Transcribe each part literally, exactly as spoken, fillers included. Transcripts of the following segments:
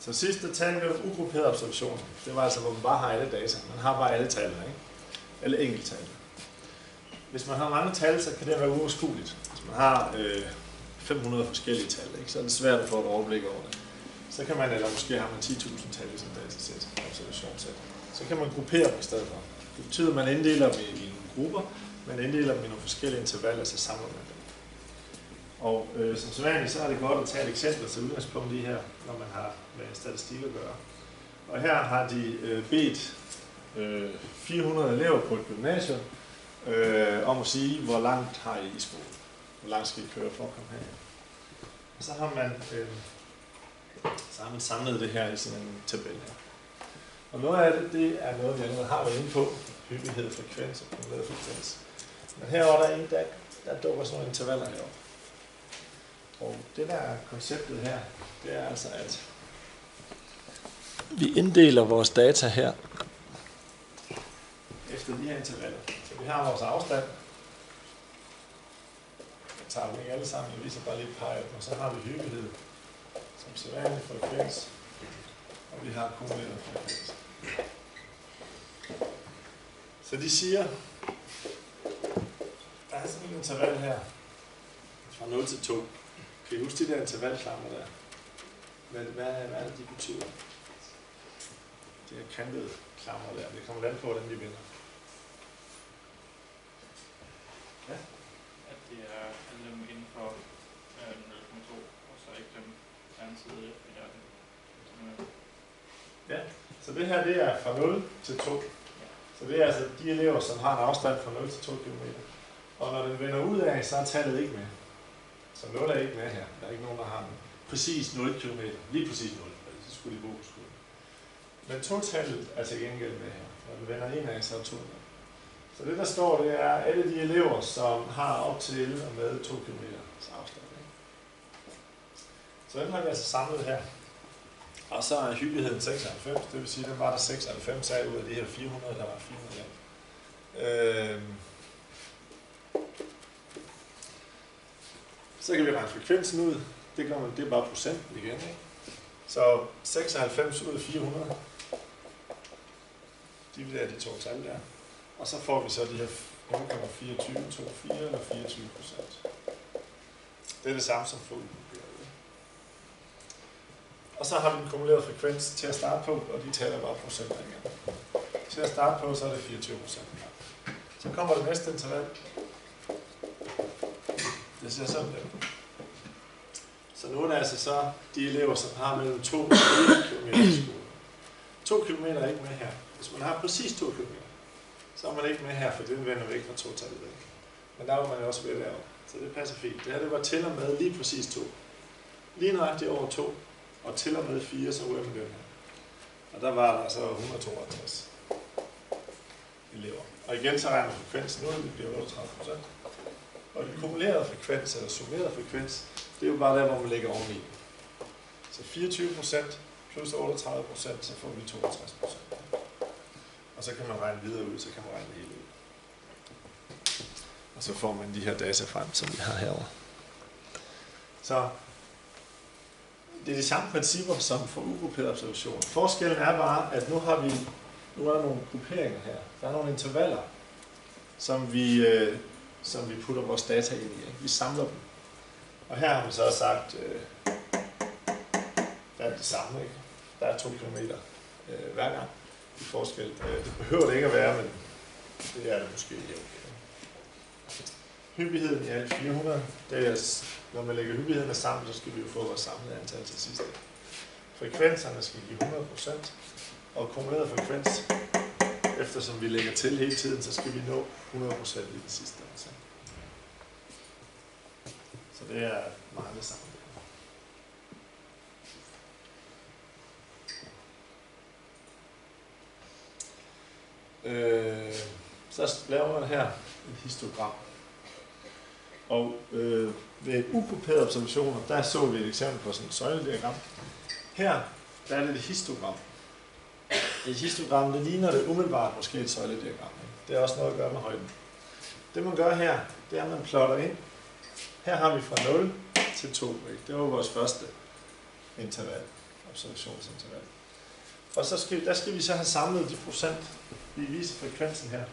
Så sidst der talte vi om ugrupperede observationer. Det var altså, hvor man bare har alle data. Man har bare alle tallene, ikke? Alle enkelttal. Hvis man har mange tal, så kan det være uoverskueligt. Hvis man har øh, fem hundrede forskellige tal, ikke? Så er det svært at få et overblik over det. Så kan man, eller måske har man ti tusind tal i sådan et datasæt, observationssæt. Så kan man gruppere dem i stedet for. Det betyder, at man inddeler dem i, i nogle grupper, man inddeler dem i nogle forskellige intervaller, så samler man dem. Og øh, som sædvanligt, så er det godt at tage et eksempel til udgangspunkt i her, når man har med statistik at gøre. Og her har de øh, bedt øh, fire hundrede elever på et gymnasium øh, om at sige, hvor langt har I i skole? Hvor langt skal I køre for at komme her? Og så har man, øh, så har man samlet det her i sådan en tabel her. Og noget af det, det er noget, vi allerede har været inde på. Hyppighed, frekvens og kumuleret frekvens. Men herovre der er en, der, der dukker sådan nogle intervaller herovre. Og det der er konceptet her, det er altså, at vi inddeler vores data her efter de her intervaller. Så vi har vores afstand. Jeg tager dem ikke alle sammen, jeg viser bare lige et par af dem. Og så har vi hyppighed som sædvanlig frekvens. Og vi har kumuleret frekvens. Så de siger, der er sådan en interval her fra nul til to. Kan I huske de der intervalklammer der? Hvad, hvad, hvad er det, de betyder? De her kantede klammer der. Det kommer land på, hvordan de vinder. Ja? At det er alle dem inden for øh, nul komma to, og så ikke dem anden side af det. Ja, så det her det er fra nul til to. Så det er altså de elever, som har en afstand fra nul til to kilometer. Og når den vender ud af, så er tallet ikke med. Så nul er ikke med her. Der er ikke nogen, der har den. Præcis nul kilometer. Lige præcis nul. Så skulle de bo på skolen. Men to-tallet er til gengæld med her. Når den vender ind af, så er to med. Så det der står, det er alle de elever, som har op til og med to kilometer afstand. Så den har vi altså samlet her. Og så er hyppigheden seksoghalvfems, det vil sige, at den var der seksoghalvfems af ud af de her fire hundrede, der var fire hundrede. Øhm. Så kan vi regne frekvensen ud. Det gør man, det er bare procenten igen, ikke? Så seksoghalvfems ud af fire hundrede. Dividerer de to tal der. Og så får vi så de her nul komma fireogtyve, toogfyrre eller fireogtyve procent. Det er det samme som for ugrupperede. Og så har vi den kumulerede frekvens til at starte på, og de taler bare procenter igen. Til at starte på, så er det fireogtyve procent. Så kommer det næste interval. Det ser sådan der. Så nu er det altså så de elever, som har mellem to og fire kilometer i skole. to kilometer er ikke med her. Hvis man har præcis to kilometer, så er man ikke med her, for den vender væk, når to tallet væk. Men der var man jo også ved derovre. Så det passer fint. Det her det var til og med lige præcis to. Lige nøjagtigt over to. Og til og med fire, så ryger man den her. Og der var der så et hundrede og tooghalvtreds elever. Og igen så regner frekvensen ud, det bliver otteogtredive procent. Og den kumulerede frekvens, eller summerede frekvens, det er jo bare der, hvor man ligger oveni. Så fireogtyve procent plus otteogtredive procent, så får vi toogtres procent. Og så kan man regne videre ud, så kan man regne det hele ud. Og så får man de her data frem, som vi har herovre. Så det er de samme principper som for ugrupperede observationer. Forskellen er bare, at nu har vi nu er der nogle grupperinger her. Der er nogle intervaller, som vi, øh, som vi putter vores data ind i. Ikke? Vi samler dem. Og her har vi så sagt, øh, der er det samme. Ikke? Der er to kilometer øh, hver gang i forskel. Øh, det behøver det ikke at være, men det er det måske ikke. Hyppigheden i alt fire hundrede, det er, når man lægger hyppigheden sammen, så skal vi jo få vores samlede antal til sidst. Frekvenserne skal give hundrede procent, og kumuleret frekvens, eftersom vi lægger til hele tiden, så skal vi nå hundrede procent i det sidste antal. Så det er meget det samme. Øh, så laver man her et histogram. Og øh, ved ugrupperede observationer, der så vi et eksempel på sådan et søjlediagram. Her der er det et histogram. Et histogram, det ligner det umiddelbart måske et søjlediagram. Det er også noget at gøre med højden. Det man gør her, det er at man plotter ind. Her har vi fra nul til to. Ikke? Det var vores første interval. Og observationsinterval. Og så skal, der skal vi så have samlet de procent, vi viser frekvensen her.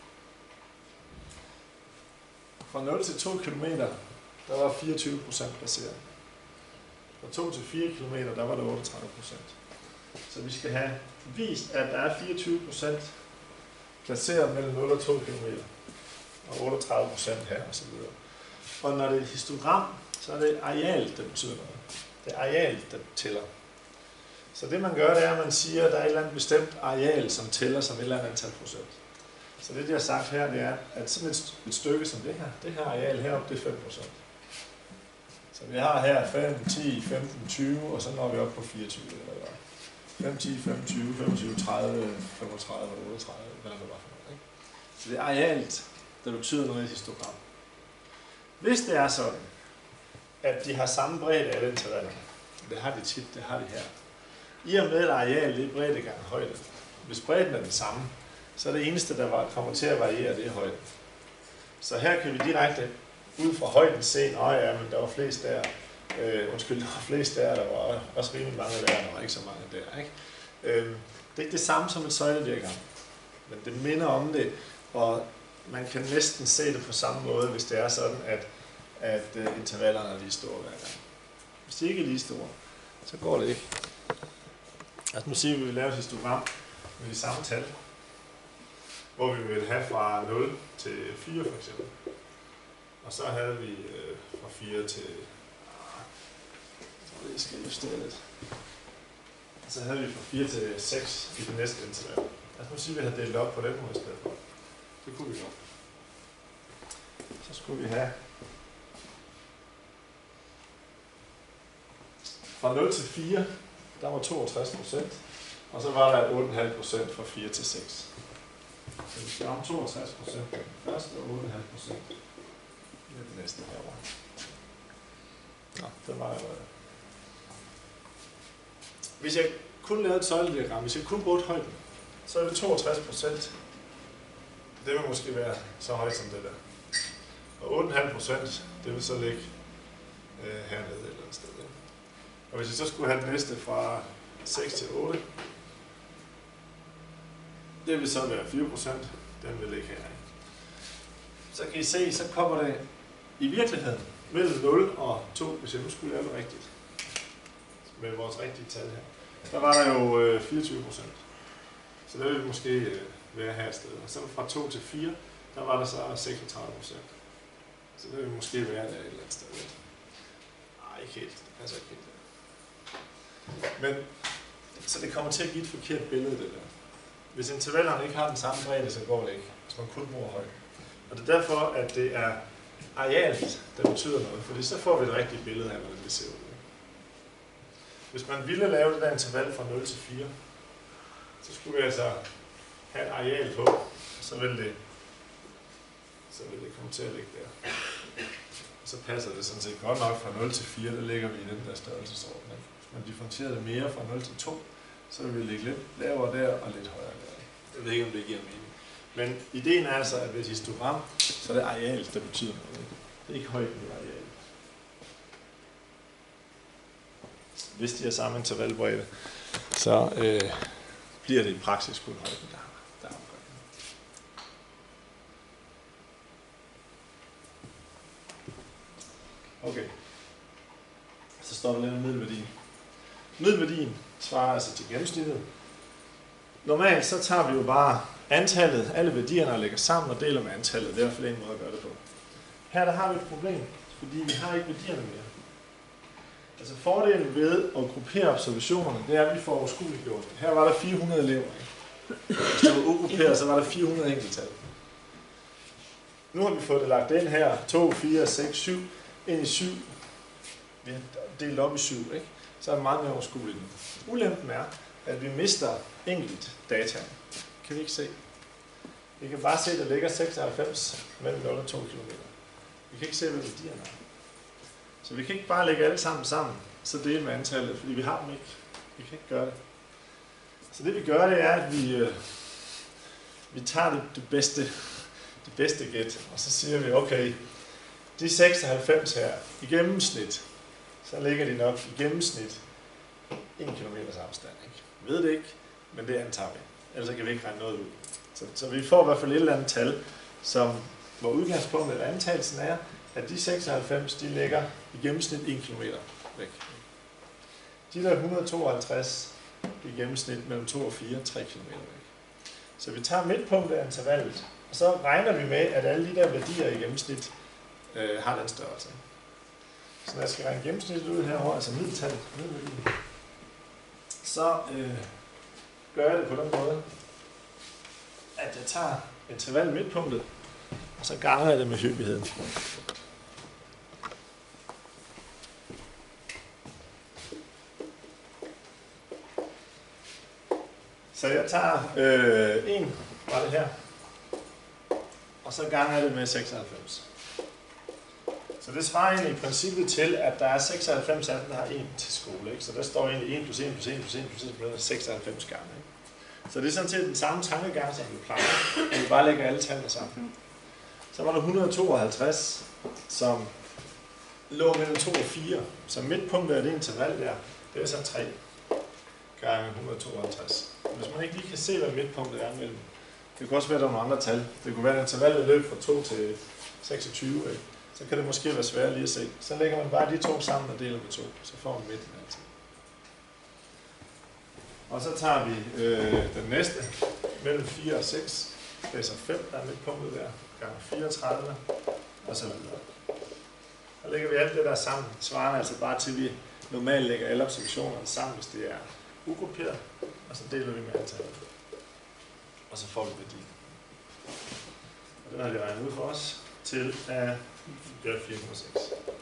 Fra nul til to kilometer, der var fireogtyve procent placeret. Fra to til fire kilometer, der var det otteogtredive procent. Så vi skal have vist, at der er fireogtyve procent placeret mellem nul og to kilometer. Og otteogtredive procent her og så videre. Og når det er et histogram, så er det areal, der betyder noget. Det er areal, der tæller. Så det man gør, det er, at man siger, at der er et eller andet bestemt areal, som tæller som et eller andet antal procent. Så det, de har sagt her, det er, at sådan et, et stykke som det her, det her areal heroppe, det er fem procent. Så vi har her fem, ti, femten, tyve, og så når vi op på fireogtyve. Eller fem, ti, femogtyve, femogtyve, tredive, femogtredive, otteogtredive, hvad det var for noget. Ikke? Så det er arealt, der betyder noget i histogram. Hvis det er sådan, at de har samme bredde af intervallerne, det har de tit, det har de her. I og med et areal, det er bredde gange højde. Hvis bredden er den samme, så er det eneste, der kommer til at variere, det er højden. Så her kan vi direkte ud fra højden se, at ja, men der var flest der. Øh, undskyld, der var flest der, der var også rimelig mange der, der var ikke så mange der. Ikke? Øh, det er ikke det samme som et søjlediagram, men det minder om det, og man kan næsten se det på samme måde, hvis det er sådan, at, at uh, intervallerne er lige store hver gang. Hvis de ikke er lige store, så går det ikke. Altså nu siger vi, at vi vil lave et histogram med de samme tal, hvor vi vil have fra nul til fire for eksempel. Og så havde vi øh, fra fire til... Jeg tror, jeg skal justere lidt. Og så havde vi fra fire til seks i det næste interval. Altså nu siger vi, at vi havde delt op på den måde i stedet for. Det kunne vi godt. Så skulle vi have fra nul til fire, der var toogtres procent, og så var der otte komma fem procent fra fire til seks. Så vi skal have toogtres procent først og otte komma fem procent. Det er det næste herovre. Nå, det var jo... Hvis jeg kun lavede et søjlediagram, hvis jeg kun brugte højden, så er det toogtres procent. Det vil måske være så højt som det der. Og otte komma fem procent, det vil så ligge øh, hernede et eller andet sted. Ja. Og hvis jeg så skulle have den næste fra seks til otte, det vil så være fire procent, den vil ligge her. Så kan I se, så kommer det i virkeligheden mellem nul og to, hvis jeg nu skulle lave det rigtigt, med vores rigtige tal her. Der var der jo øh, fireogtyve procent. Så det vil måske øh, være her et sted. Og så fra to til fire, der var der så seksogtredive procent. Så det vil måske være der et eller andet sted. Nej, ikke helt. Det passer ikke helt der. Men, så det kommer til at give et forkert billede, det der. Hvis intervallerne ikke har den samme bredde, så går det ikke. Hvis man kun bruger højden. Og det er derfor, at det er arealt, der betyder noget. Fordi så får vi et rigtigt billede af, hvordan det ser ud. Hvis man ville lave det der interval fra nul til fire, så skulle vi altså have et areal på, så vil det, så vil det komme til at ligge der. Og så passer det sådan set godt nok fra nul til fire, der ligger vi i den der størrelsesorden. Hvis man differentierer det mere fra nul til to, så vil vi ligge lidt lavere der og lidt højere der. Jeg ved ikke, om det giver mening. Men ideen er altså, at ved et histogram, så er det areal, der betyder noget. Det er ikke højden i areal. Hvis de har samme intervalbredde, så øh, bliver det i praksis kun højden, der, der er omkring. Okay. Så står der lidt om middelværdien. Middelværdien svarer altså til gennemsnittet. Normalt så tager vi jo bare antallet, alle værdierne og lægger sammen og deler med antallet. Det er i hvert fald en måde at gøre det på. Her der har vi et problem, fordi vi har ikke værdierne mere. Altså fordelen ved at gruppere observationerne, det er, at vi får overskueligt gjort det. Her var der fire hundrede elever. Hvis det var ugrupperet, så var der fire hundrede enkelttal. Nu har vi fået det lagt ind her, to, fire, seks, syv, ind i syv. Vi har delt op i syv, ikke? Så er det meget mere overskueligt nu. Ulempen er, at vi mister enkelt data. Kan vi ikke se? Vi kan bare se, at der ligger seksoghalvfems mellem nul og to kilometer. Vi kan ikke se, hvad værdierne er. Så vi kan ikke bare lægge alle sammen sammen, så dele med antallet, fordi vi har dem ikke. Vi kan ikke gøre det. Så det vi gør, det er, at vi, øh, vi tager det, det bedste, det bedste gæt, og så siger vi, okay, de seksoghalvfems her, i gennemsnit, så ligger de nok i gennemsnit en kilometers afstand. Ikke? Vi ved det ikke, men det antager vi. Ellers kan vi ikke regne noget ud. Så, så vi får i hvert fald et eller andet tal, som, hvor udgangspunktet eller antagelsen er, at de seksoghalvfems, de ligger i gennemsnit en kilometer væk. De der et hundrede og tooghalvtreds i gennemsnit mellem to og fire, tre kilometer væk. Så vi tager midtpunktet af intervallet, og så regner vi med, at alle de der værdier i gennemsnit øh, har den størrelse. Så når jeg skal regne gennemsnittet ud herovre, altså middeltallet, så øh, gør jeg det på den måde, at jeg tager intervallet midtpunktet, og så ganger jeg det med hyppigheden. Så jeg tager øh, en, var det her, og så ganger jeg det med seksoghalvfems. Så det svarer egentlig i princippet til, at der er seksoghalvfems af dem, der har en til skole. Ikke? Så der står egentlig en plus en plus en plus en plus en plus seksoghalvfems gange. Ikke? Så det er sådan set den samme tankegang, som vi plejer. Vi bare lægger alle tallene sammen. Så var der et hundrede og tooghalvtreds, som lå mellem to og fire. Så midtpunktet af det interval der, det er så tre gange et hundrede og tooghalvtreds. Hvis man ikke lige kan se, hvad midtpunktet er mellem, det kunne også være, der er nogle andre tal. Det kunne være, at intervallet løb fra to til seksogtyve. Ikke? Så kan det måske være svært lige at se. Så lægger man bare de to sammen og deler med to. Så får man midten altid. Og så tager vi øh, den næste mellem fire og seks. Det er så fem, der er midtpunktet der. Gange fireogtredive. Og så videre. Så lægger vi alt det der sammen. Svarende altså bare til, vi normalt lægger alle observationerne sammen, hvis det er ugrupperet. Og så deler vi med antallet. Og så får vi værdien. Og den har vi regnet ud for os til at gøre fire komma seks.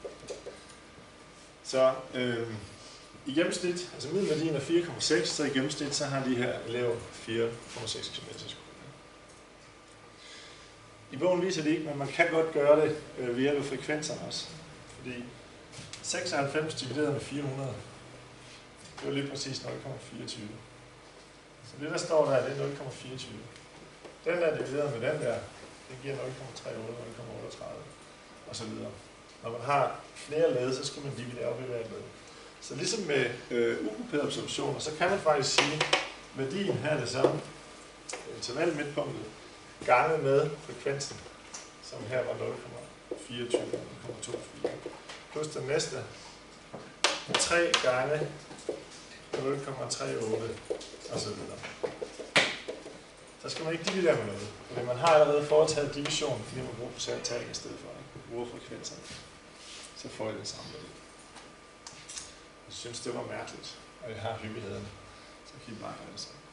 Så øh, i gennemsnit, altså middelværdien er fire komma seks, så i gennemsnit så har de her elever fire komma seks kilometer til skole. I bogen viser det ikke, men man kan godt gøre det øh, ved hjælp af frekvenserne også. Fordi seksoghalvfems divideret med fire hundrede, det er lige præcis nul komma fireogtyve. Så det der står der, det er nul komma fireogtyve. Den der divideret med den der, det giver nul komma treogtyve, nul komma otteogtredive og så videre. Når man har flere led, så skal man dividere op i hvert led. Så ligesom med øh, ugrupperet observationer, så kan man faktisk sige, at værdien her er det samme. Interval midtpunktet ganget med frekvensen, som her var nul komma fireogtyve, nul komma toogfyrre. Plus den næste, tre gange nul komma treogtyve og så videre. Så skal man ikke dividere med noget, fordi man har allerede foretaget division, fordi man bruger procenttal i stedet for, ikke? Bruger frekvenser. Så får jeg det samme værdi. Jeg synes, det var mærkeligt, og jeg har hyppigheden, så kan I bare gøre det sådan.